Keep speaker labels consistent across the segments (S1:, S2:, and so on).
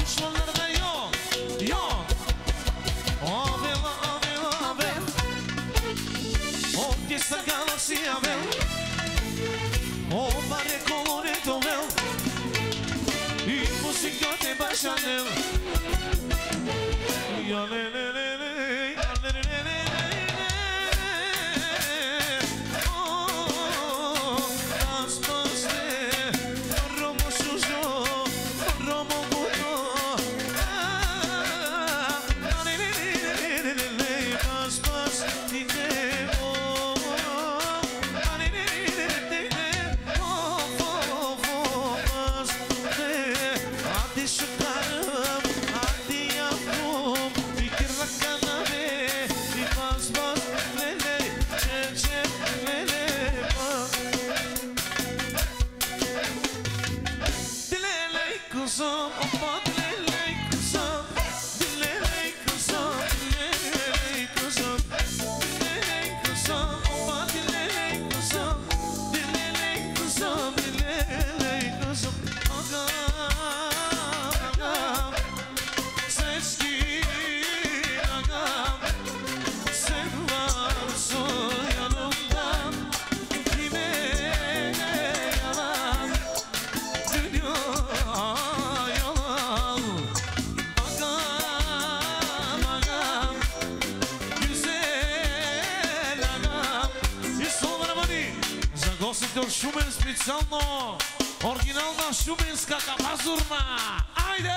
S1: Оригинална шуменска капазурна. Айде!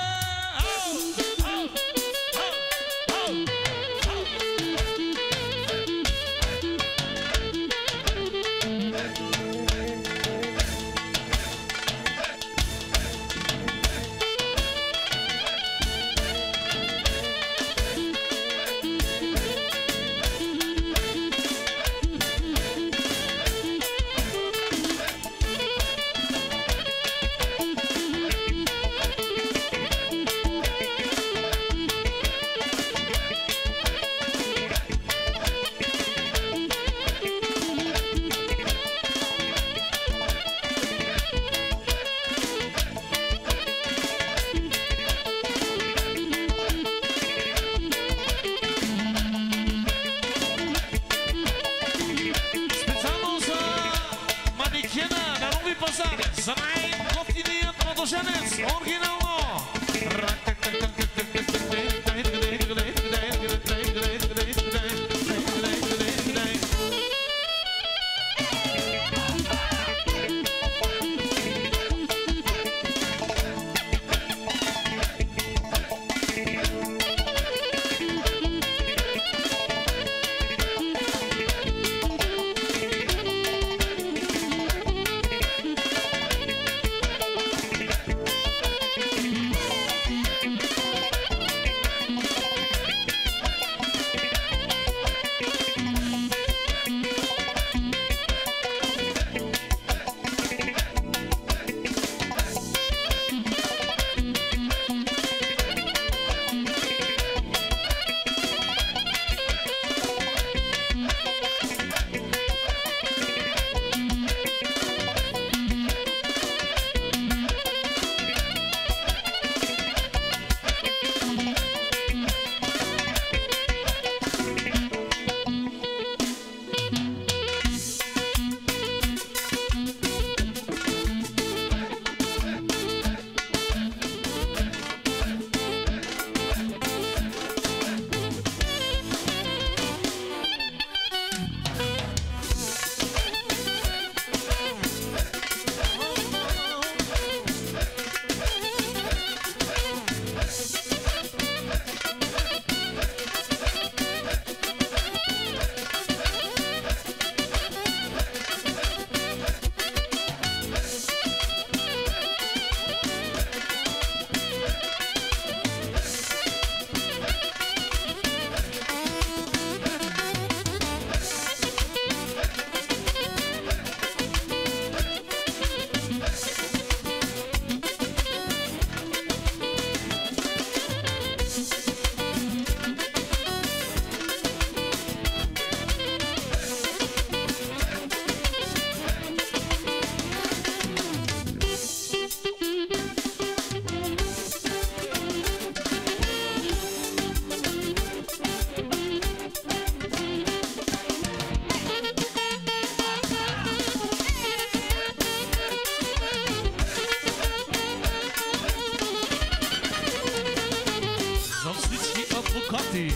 S1: Bukati.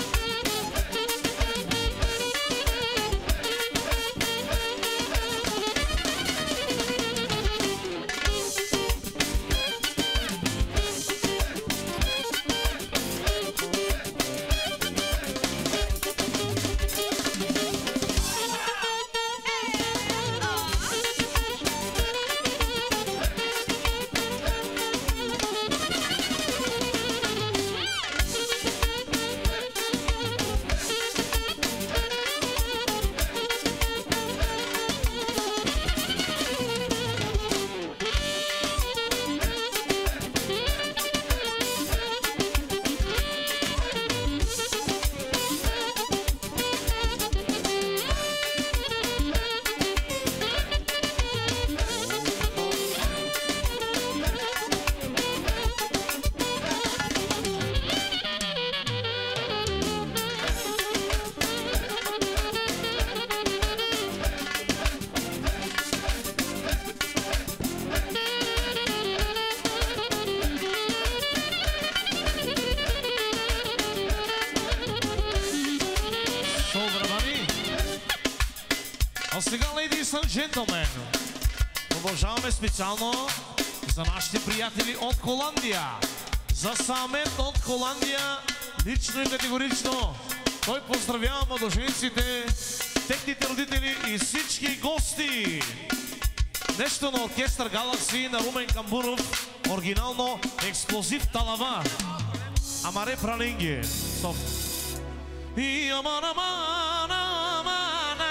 S1: Джентлмен, продължаваме специално за нашите приятели от Холандия. За Самет от Холандия, лично и категорично. Той поздравява младожениците, техните родители и всички гости. Нещо на оркестър Галакси на Румен Камбуров, оригинално Експлозив Талава. Амаре Пралинги. Стоп. И аман, аман, аман.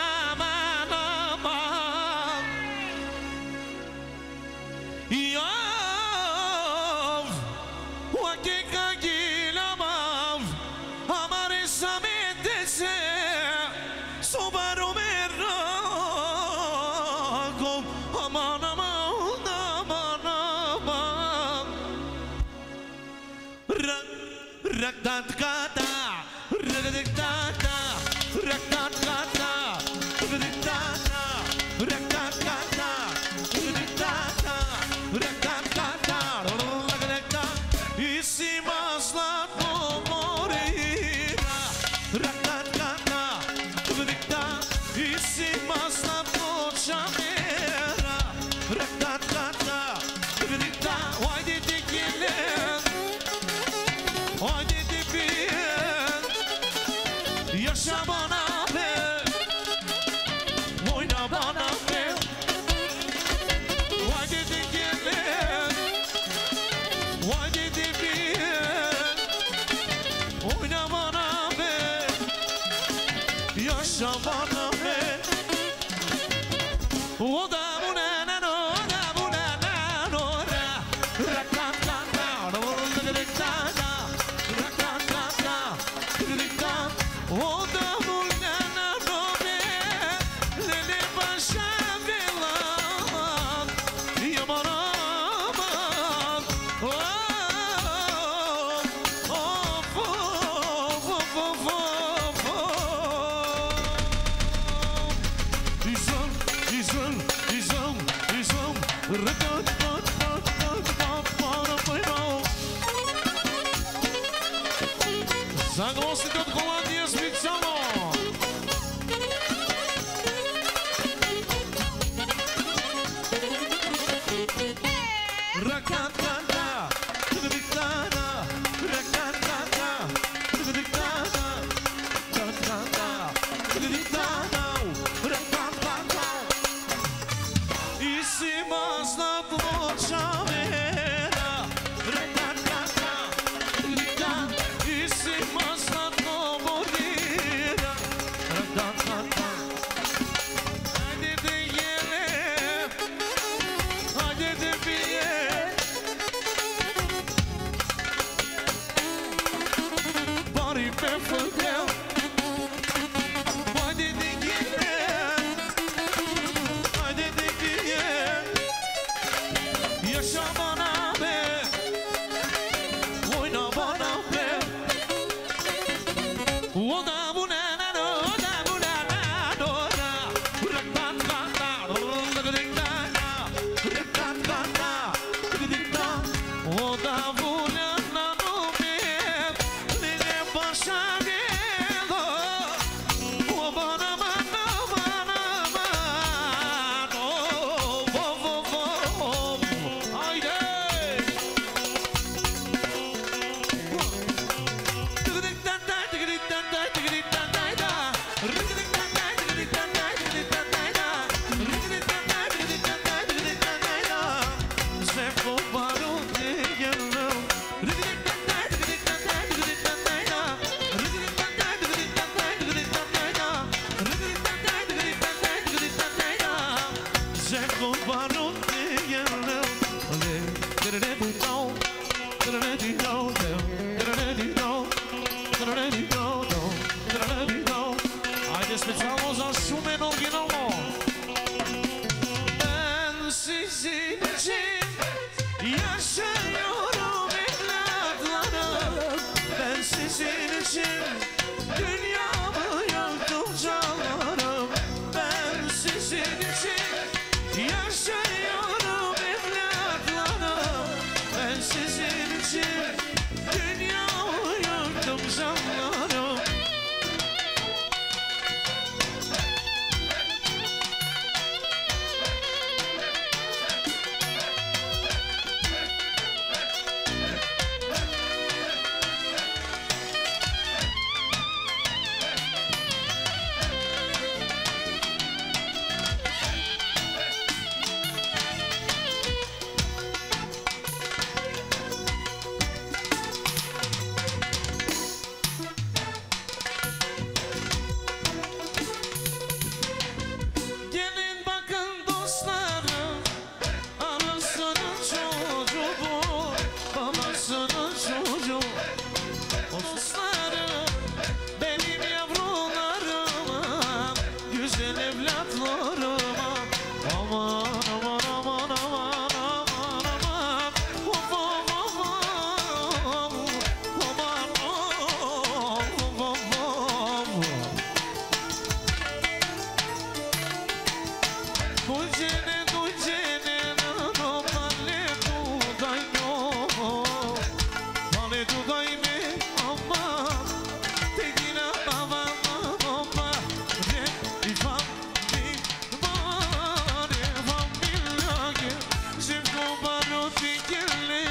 S1: За гостите от Холандия специално! Haydi specijalno za Šumen originalno. Ben sizin için yaşıyorum evlatlarım. Ben sizin için dünyamı yaktım canlarım. Ben sizin için yaşıyorum evlatlarım. Ben sizin için dünyamı yaktım canlarım. Gelin bakın dostlarım, anasının çocuğu bu, babasının çocuğu. Dostlarım, benim yavrularıma, güzel evlatlarıma. Aman aman aman aman aman aman, of of of of, aman of of of. Dulcene, dulcene, no, vale tu daño, vale tu daño, ama, te gina baba, baba, re, familia, que se comparo tikele,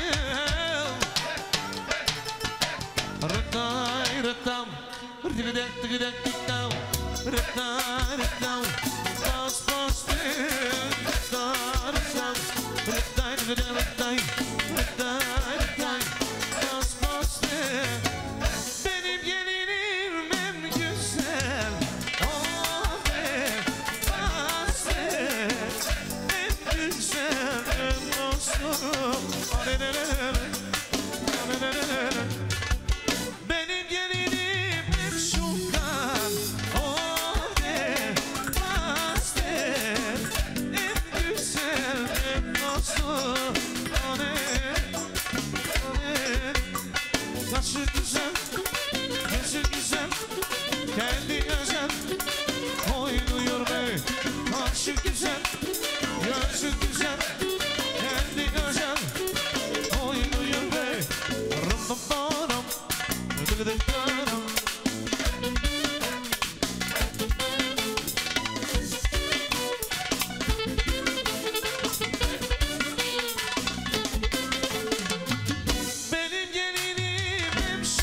S1: retai, retam, tigedek, tigedek, tikam, retai, retam. Bas bas retar sam retar retar retar bas bas benim gelinim en güzel oh be bas en güzel en dostum benim gelinim hep şundan oh be bas en güzel en dostum Kaşı güzel, gözü güzel, kendi özel oynuyor be. Kaşı güzel, gözü güzel, kendi özel oynuyor be. Ram pam ram, dık dık ram. Benim gelinim hep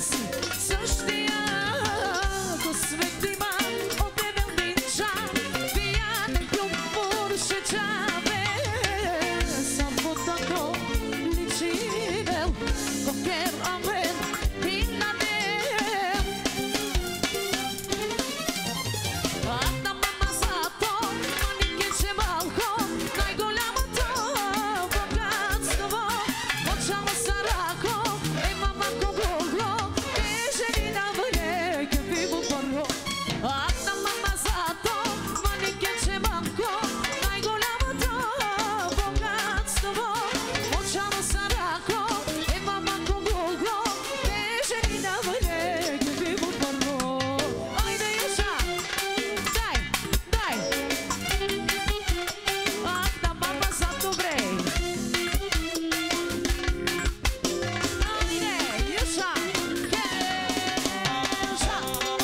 S2: si să știa că svetima o tebe vinča Vijate kljub Porsche čave Sam po tako ličivel Koker amen i na dem Adna mama zato Manike će balkon Najgolямото богатство Почало sa rakom E mama kogoglo Teženi na vreke Vivu porro Adna mama zato Manike će balkon Najgolямото богатство Почало sa rakom E mama kogoglo Teženi na vreke Vivu porro Ajde Joša Daj, daj Adna mama zato bre Ajde Joša Joša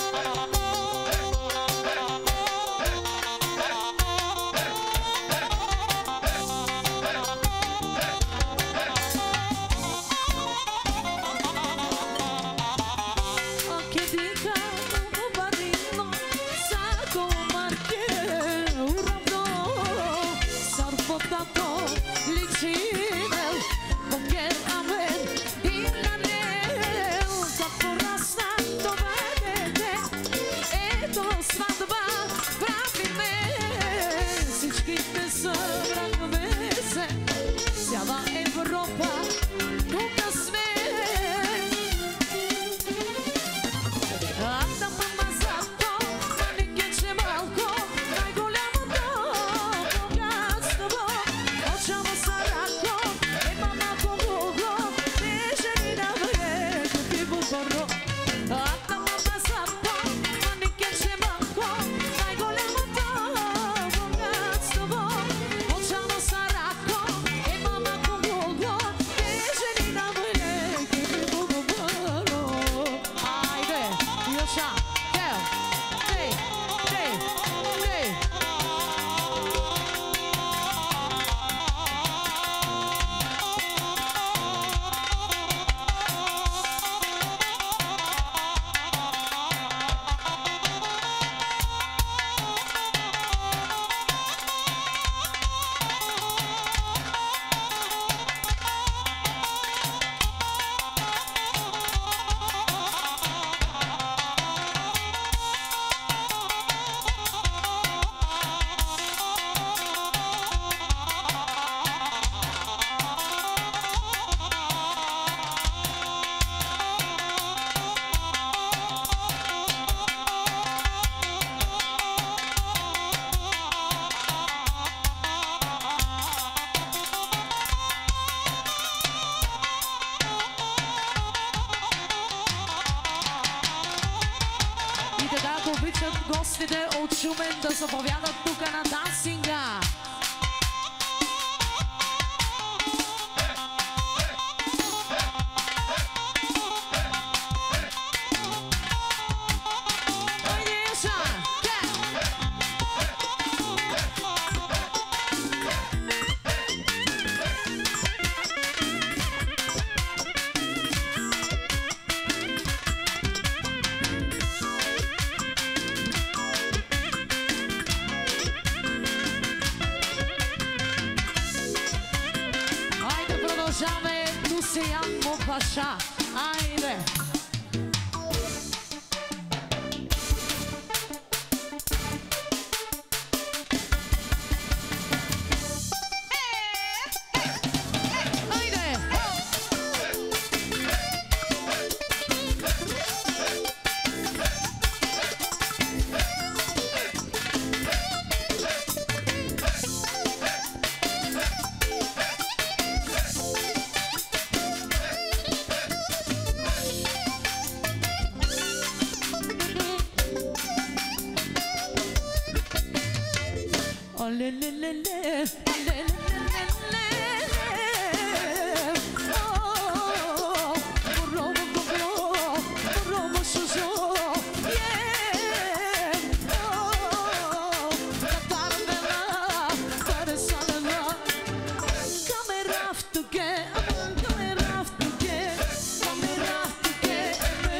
S2: Che dica un barino Sacco marche un ravno Sarpotato licinel Poker amen Inanel Kako rastato vedete Ето сватба правиме Всичките са врагове се Цяла Европа тука сме Adna mama zato Manike će balkon Najgolямото богатство Почало sa rakom E mama pomoglo Teženi na vreke Vivu porro Adna mama zato Manike će balkon Najgolямото богатство Почало sa rakom E mama pomoglo Teženi na vreke Vivu porro Ajde Joša Teo Tej Tej Tej И така ако обичат гостите от Шумен да заповядат тука на дансинга. Ajde Joša, Ajde продължаваме Тусиян Мопаша. Ajde. Ajde. Le le le le le le le oh robo robo suso yeah oh catarmela para salala camera after get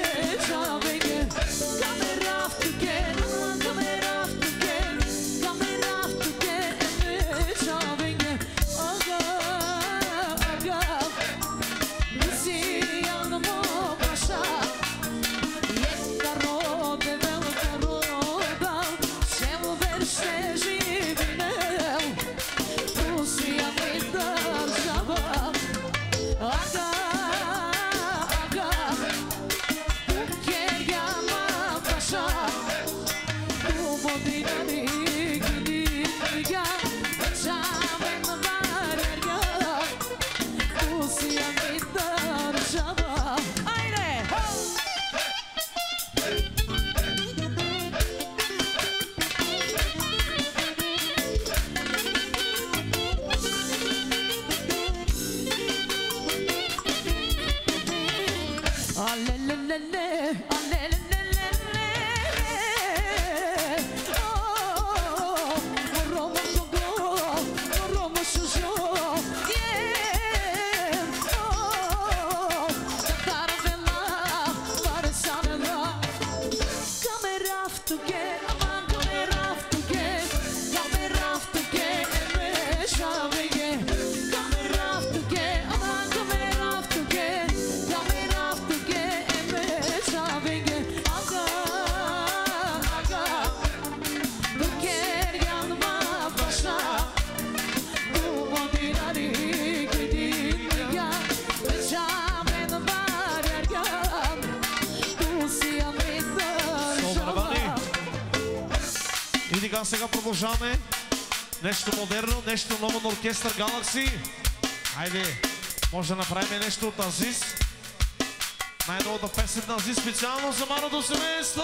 S3: Сега продължаваме нещо модерно, нещо ново на оркестър Galaxy. Хайде, може да направим нещо от Азис. Най-новата песен на Азис специално за малото семейство.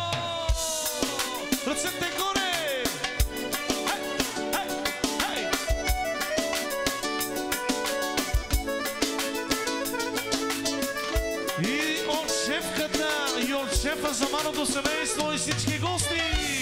S3: Ръцете горе! И от шефката, и от шефа за малото семейство и всички гости.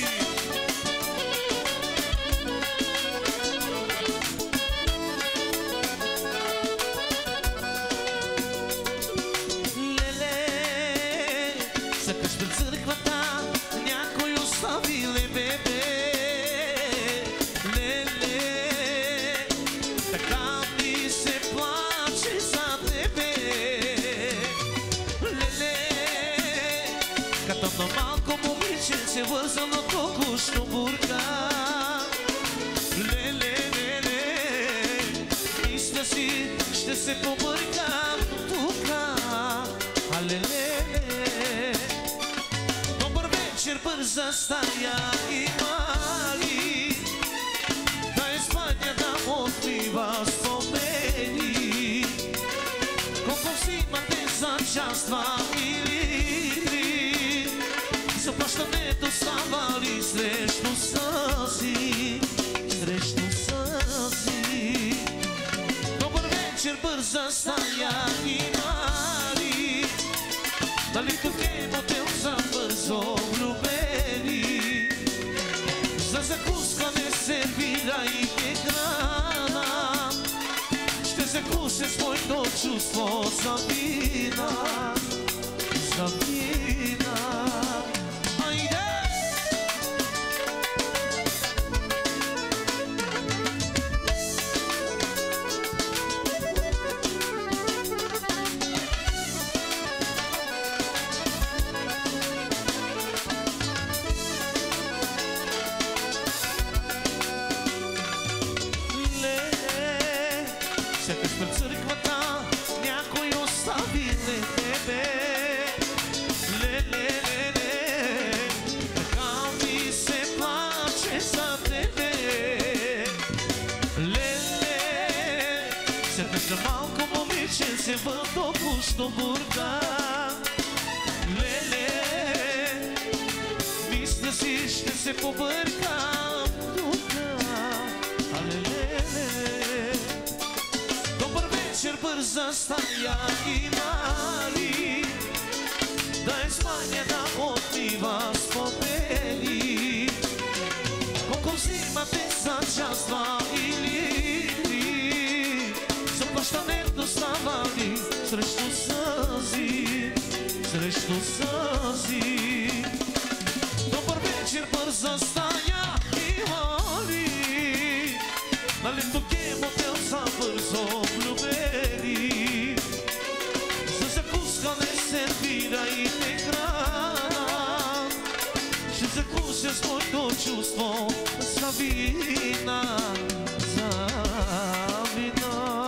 S1: Се върза на току-що бурка. Ле, мисля си, ще се побъркам тука. Ле, добър вечер, бърза стая има ли? Да изпадня да отлива спомени. Колко взимате за час, два или три? Заплащането става ли срещу съси, срещу съси? Добър вечер, бърза стая има ли? Дали тук е мотел за бързо влюбени? За закускане сервира и екрана. Ще закуся с моето чувство за вина, за вина. Се в току-що бурка. Ле, мисля си, ще се побъркам тука. Ле, добър вечер, бърза стая има ли? Да изманя да отлива спомени. Колко взимате за час, два или три? Заплащането става ли срещу съзи, срещу съзи? Добър вечер, бърза стая има ли? Нали тук е мотел за бързо влюбени? За закускане сервира и екрана. Ще закуся с моето чувство за вина, за вина.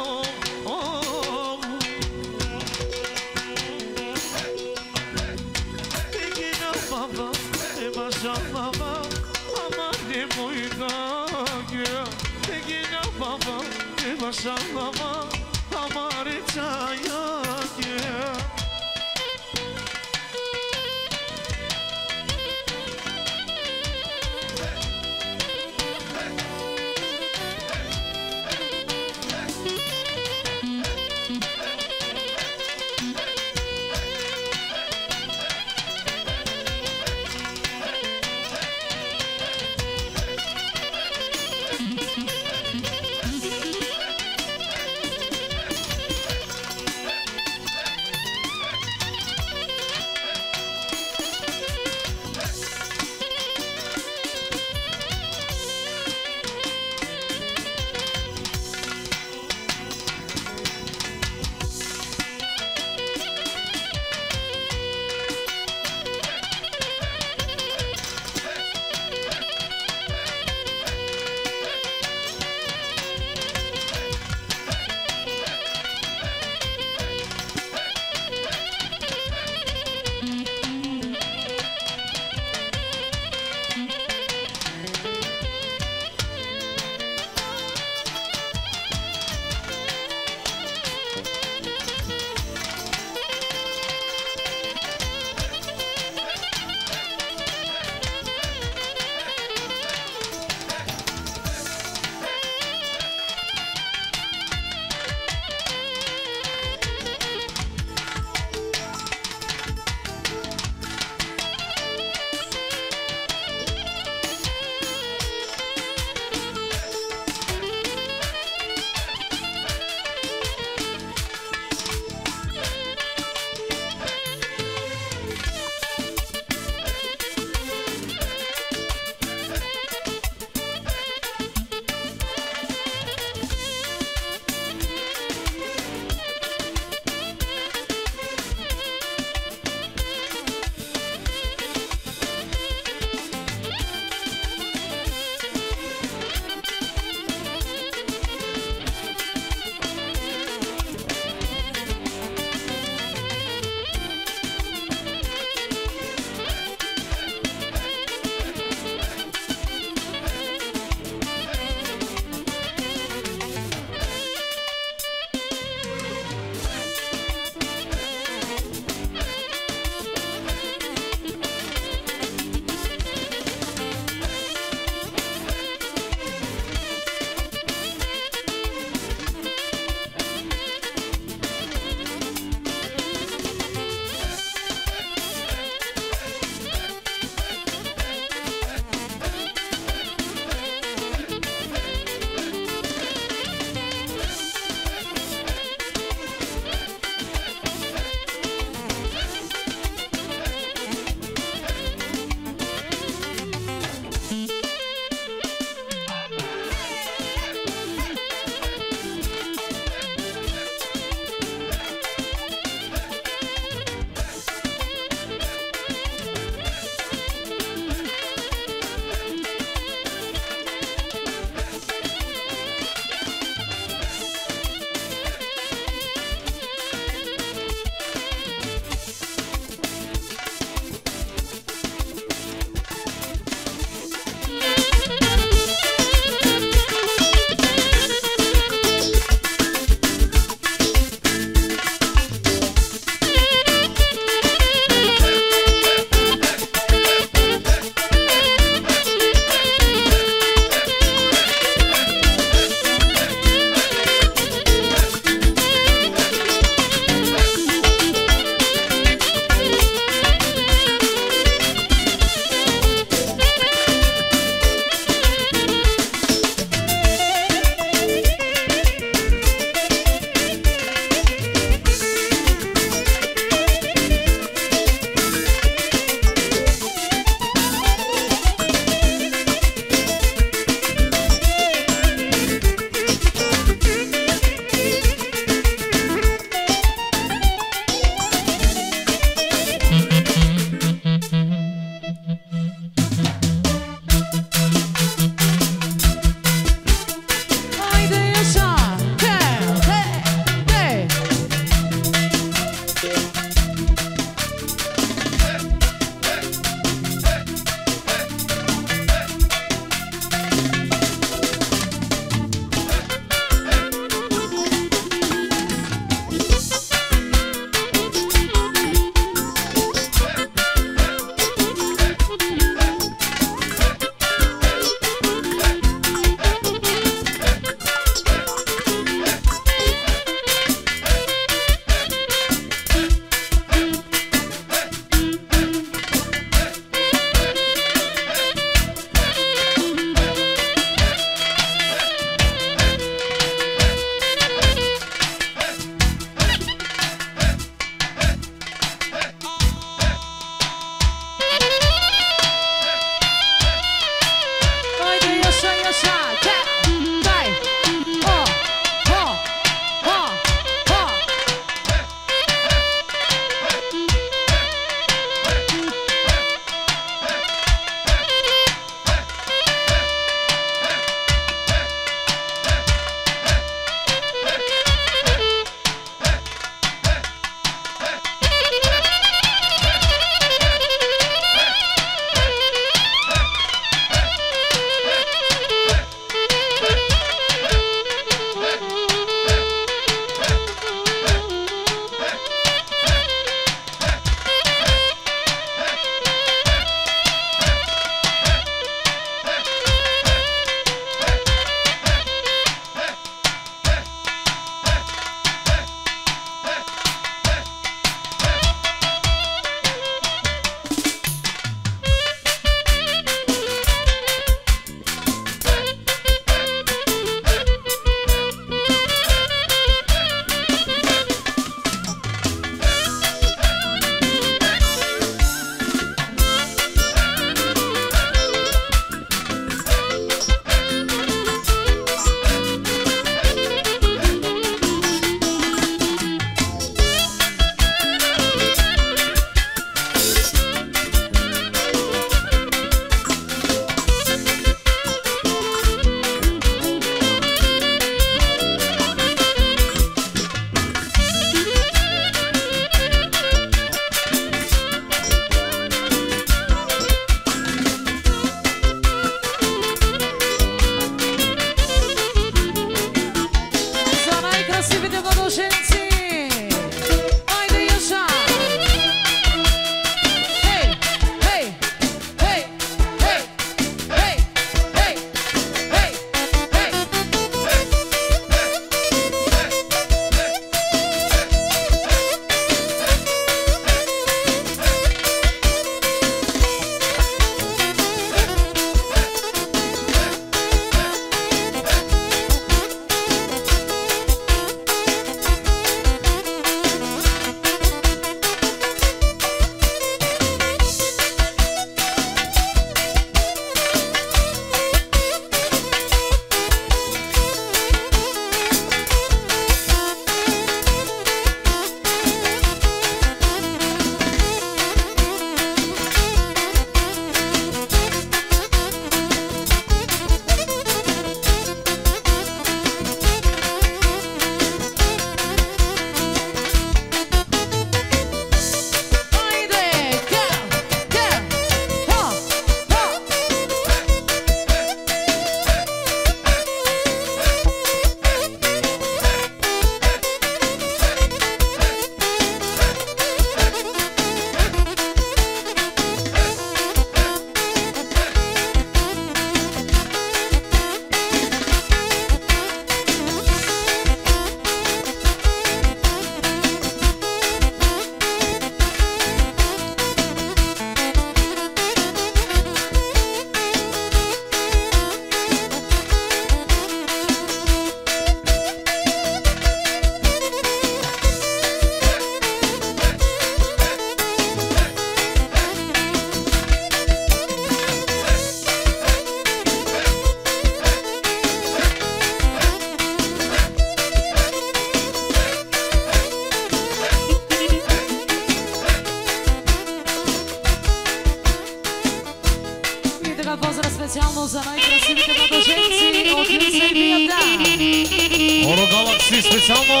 S2: така поздрав специално за най-красивите младоженци от Юсейбията.
S3: Оро Галакси специално.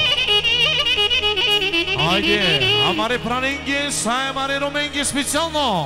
S3: Айде, амаре праненги, сай амаре роменги специално.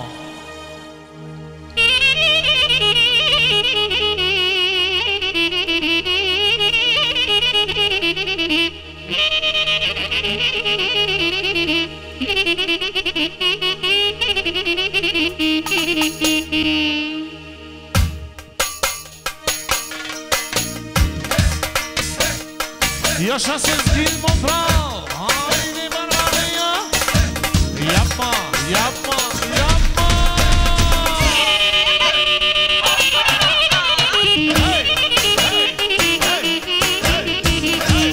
S3: Yaşa Sezgin Mofral. Haydi bana ya. Yapma, yapma, yapma. Hey, hey, hey, hey,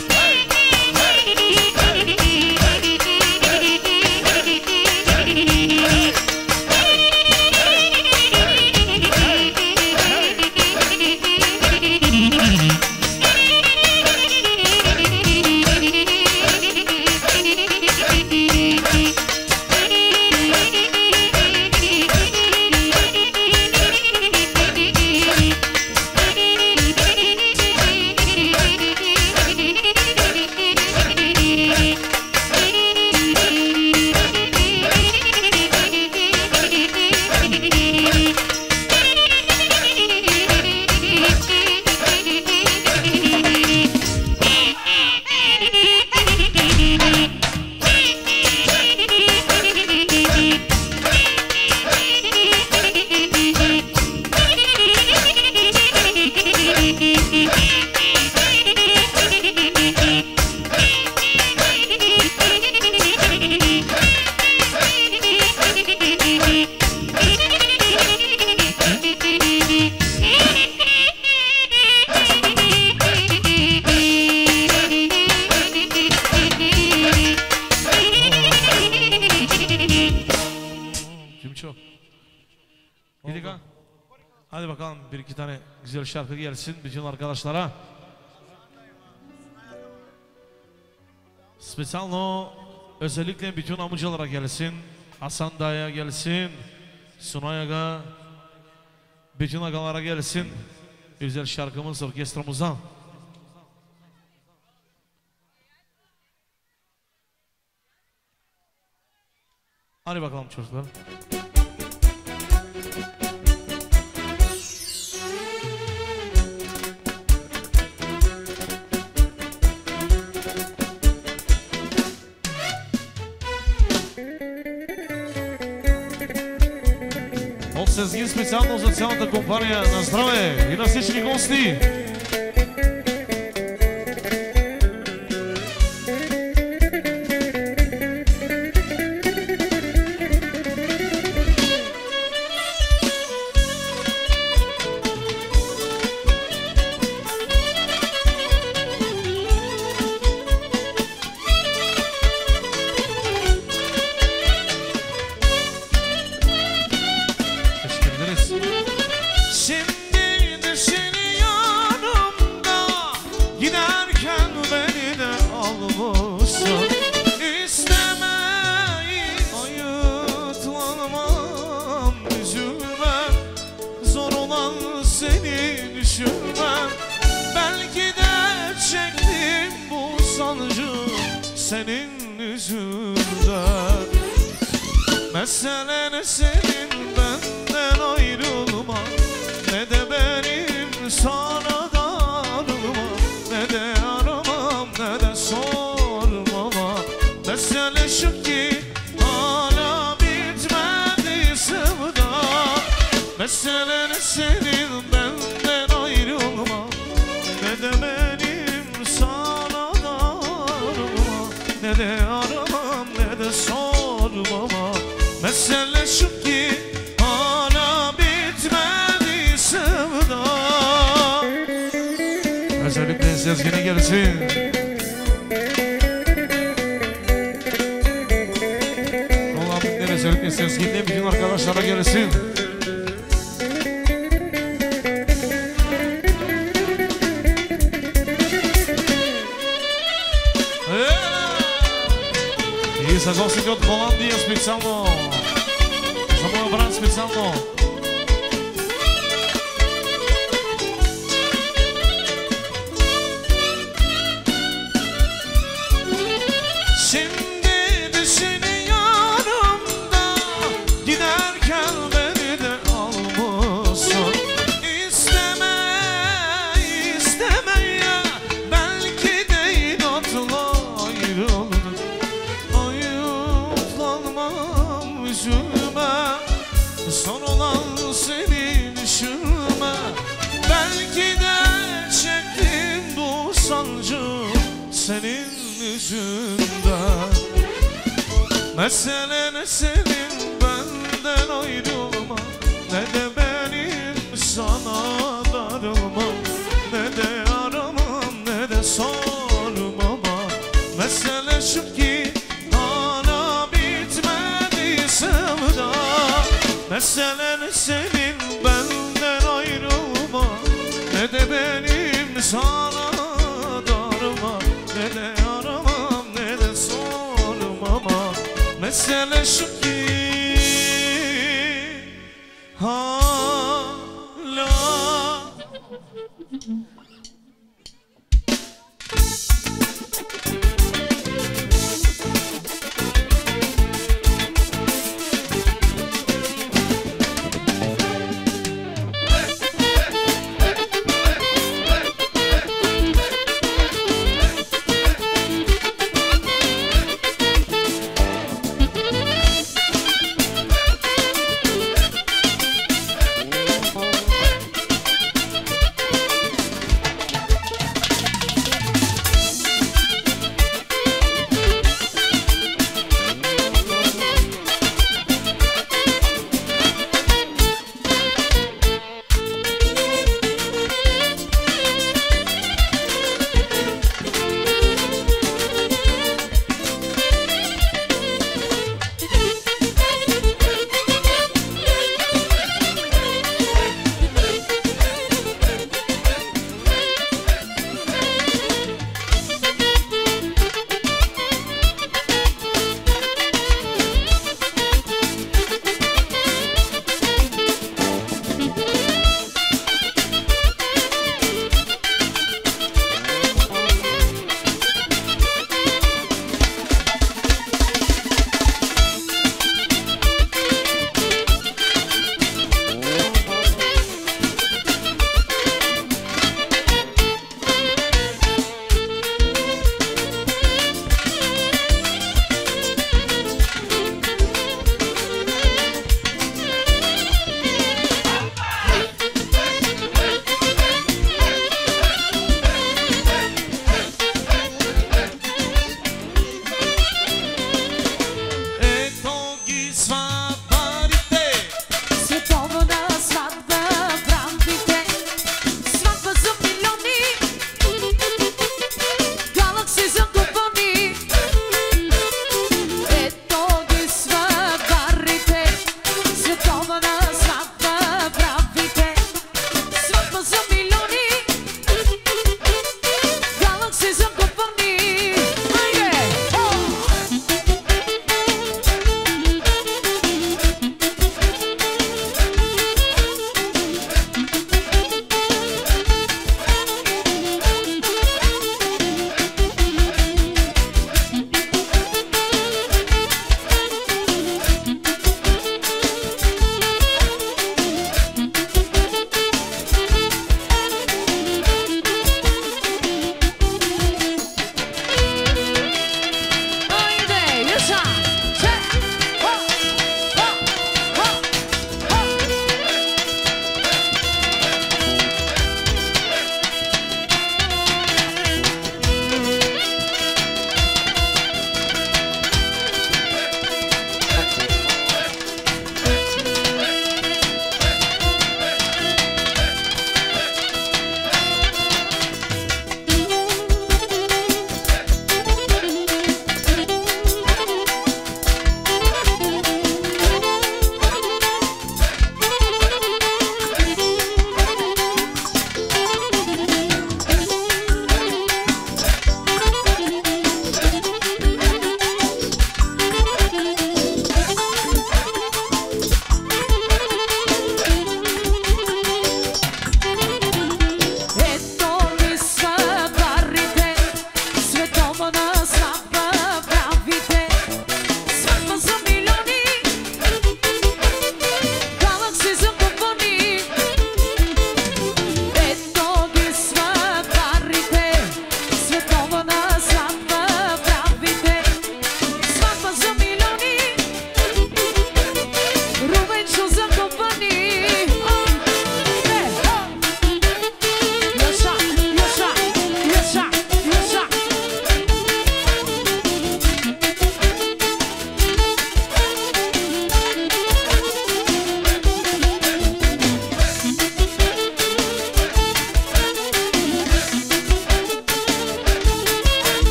S3: Hadi bakalım bir iki tane güzel şarkı gelsin bütün arkadaşlara. Spesialno özellikle bütün amcalara gelsin. Hasan Dayı'ya gelsin. Sunay'a, bütün agalara gelsin. Güzel şarkımız orkestramıza. Hadi bakalım çocuklar. Сезгин специално за цялата компания. На здраве и на всички гости! Senin yüzünden mesele ne senin benden ayrılma, ne de benim sana darılma, ne de aramam ne de sormama. Mesele şu ki hala bitmedi sevda. Mesele ne senin benden ayrılma, ne de benim sana darılma, ne de aramam ne de sormama. Mesele şu ki hala bitmedi sevda. Özellikle Sezgin'e gelsin. Olan bitleri özellikle Sezgin'de bütün arkadaşlara gelsin. И за гостите от Холандия специално, за моя брат специално. yüzüme, son olan seni düşünme. Belki de çektim bu sancı senin yüzünden. Mesele ne senin benden ayrılma, ne de benim sana darılmam, ne de aramam ne de sormam. Mesele şu ki hala bitmedi sevda. Mesele ne senin benden ayrılma, ne de benim sana darılmam, ne de aramam ne de sormam. Mesele şu ki hala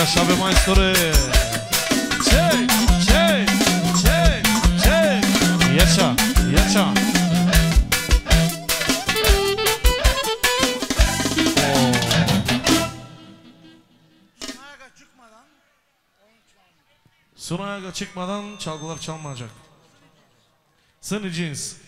S3: Yaşa be maestore. Çek, çek, çek, çek. Yaşa, yaşa. Sunayaga çıkmadan çalgılar çalmayacak. Sunny Jeans.